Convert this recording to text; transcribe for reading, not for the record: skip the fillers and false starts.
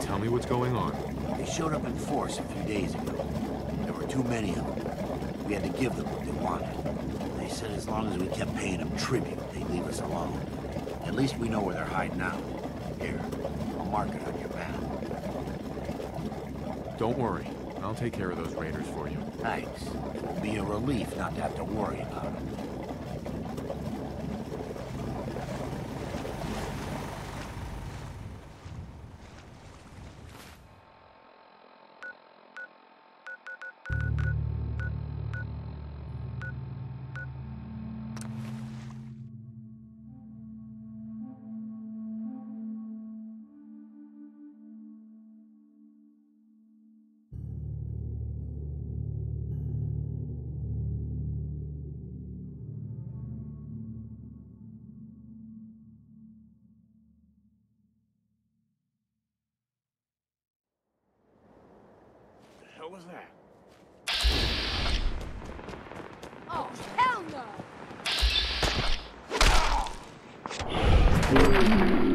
tell me what's going on. They showed up in force a few days ago. There were too many of them. We had to give them what they wanted. They said as long as we kept paying them tribute, they'd leave us alone. At least we know where they're hiding out. Here, I'll mark it on your map. Don't worry. I'll take care of those raiders for you. Thanks. It will be a relief not to have to worry about them. What was that? Oh, hell no!